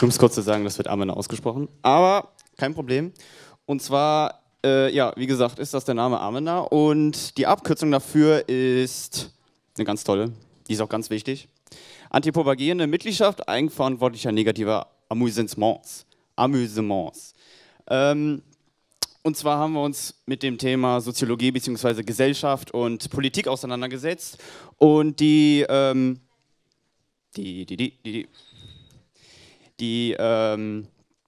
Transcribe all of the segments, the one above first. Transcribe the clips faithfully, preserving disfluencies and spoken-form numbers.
um es kurz zu sagen, das wird Amena ausgesprochen, aber kein Problem. Und zwar, äh, ja, wie gesagt, ist das der Name Amena und die Abkürzung dafür ist eine ganz tolle, die ist auch ganz wichtig. Antipropagierende Mitgliedschaft eigenverantwortlicher negativer Amüsements. Amüsements. Ähm, und zwar haben wir uns mit dem Thema Soziologie bzw. Gesellschaft und Politik auseinandergesetzt und die, ähm, die, die, die, die, die, die ähm,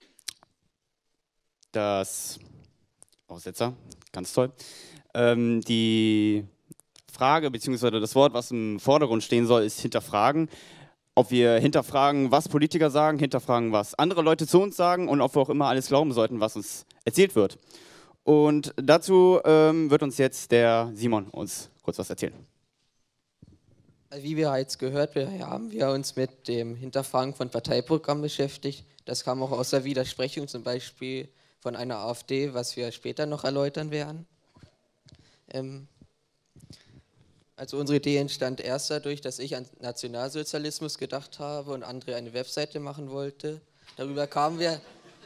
das, Aussetzer, ganz toll, ähm, die Frage bzw. das Wort, was im Vordergrund stehen soll, ist hinterfragen. Ob wir hinterfragen, was Politiker sagen, hinterfragen, was andere Leute zu uns sagen und ob wir auch immer alles glauben sollten, was uns erzählt wird. Und dazu ähm, wird uns jetzt der Simon uns kurz was erzählen. Wie wir jetzt gehört haben, wir uns mit dem Hinterfragen von Parteiprogrammen beschäftigt. Das kam auch aus der Widersprechung zum Beispiel von einer AfD, was wir später noch erläutern werden. Ähm, Also unsere Idee entstand erst dadurch, dass ich an Nationalsozialismus gedacht habe und André eine Webseite machen wollte. Darüber kamen wir,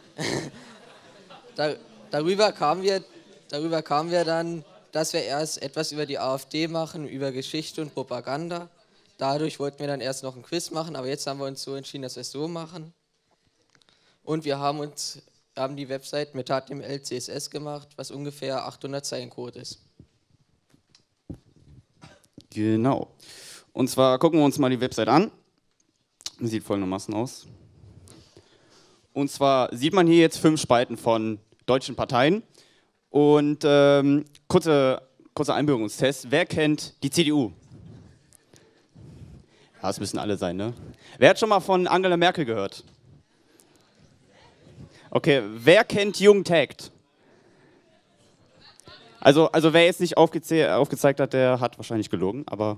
da, darüber kamen wir, darüber kamen wir dann, dass wir erst etwas über die AfD machen, über Geschichte und Propaganda. Dadurch wollten wir dann erst noch ein Quiz machen, aber jetzt haben wir uns so entschieden, dass wir es so machen. Und wir haben uns haben die Webseite mit H T M L, C S S gemacht, was ungefähr achthundert Zeilen Code ist. Genau. Und zwar gucken wir uns mal die Website an. Sieht folgendermaßen aus. Und zwar sieht man hier jetzt fünf Spalten von deutschen Parteien. Und ähm, kurze, kurzer Einbürgerungstest. Wer kennt die C D U? Ja, das müssen alle sein, ne? Wer hat schon mal von Angela Merkel gehört? Okay, wer kennt Jungtakt? Also, also wer jetzt nicht aufgeze aufgezeigt hat, der hat wahrscheinlich gelogen, aber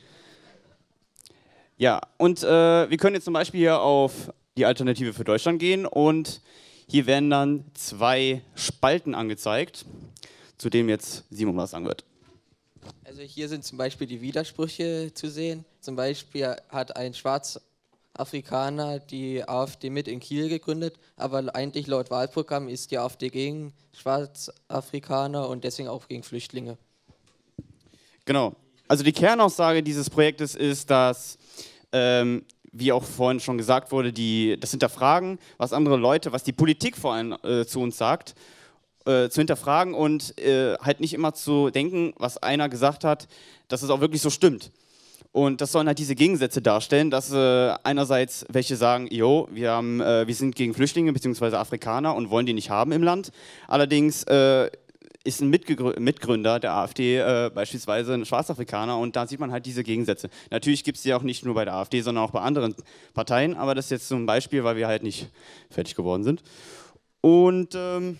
ja, und äh, wir können jetzt zum Beispiel hier auf die Alternative für Deutschland gehen und hier werden dann zwei Spalten angezeigt, zu dem jetzt Simon was sagen wird. Also hier sind zum Beispiel die Widersprüche zu sehen. Zum Beispiel hat ein Schwarzafrikaner die AfD mit in Kiel gegründet, aber eigentlich laut Wahlprogramm ist die AfD gegen Schwarzafrikaner und deswegen auch gegen Flüchtlinge. Genau. Also die Kernaussage dieses Projektes ist, dass, ähm, wie auch vorhin schon gesagt wurde, die, das Hinterfragen, was andere Leute, was die Politik vor allem äh, zu uns sagt, äh, zu hinterfragen und äh, halt nicht immer zu denken, was einer gesagt hat, dass es auch wirklich so stimmt. Und das sollen halt diese Gegensätze darstellen, dass äh, einerseits welche sagen, jo, wir, haben, äh, wir sind gegen Flüchtlinge bzw. Afrikaner und wollen die nicht haben im Land. Allerdings äh, ist ein Mitgegrü Mitgründer der AfD äh, beispielsweise ein Schwarzafrikaner und da sieht man halt diese Gegensätze. Natürlich gibt es die auch nicht nur bei der AfD, sondern auch bei anderen Parteien, aber das ist jetzt so ein Beispiel, weil wir halt nicht fertig geworden sind. Und ähm,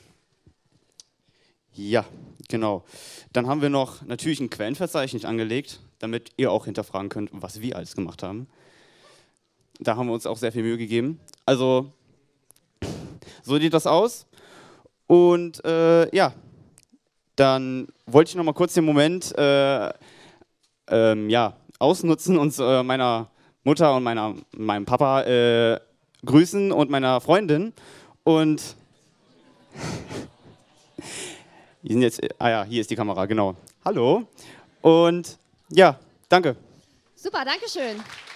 ja, genau. Dann haben wir noch natürlich ein Quellenverzeichnis angelegt, damit ihr auch hinterfragen könnt, was wir alles gemacht haben. Da haben wir uns auch sehr viel Mühe gegeben. Also, so sieht das aus. Und äh, ja, dann wollte ich noch mal kurz den Moment äh, ähm, ja, ausnutzen und äh, meiner Mutter und meiner, meinem Papa äh, grüßen und meiner Freundin. Und die sind jetzt, ah ja, hier ist die Kamera, genau. Hallo. Und ja, danke. Super, danke schön.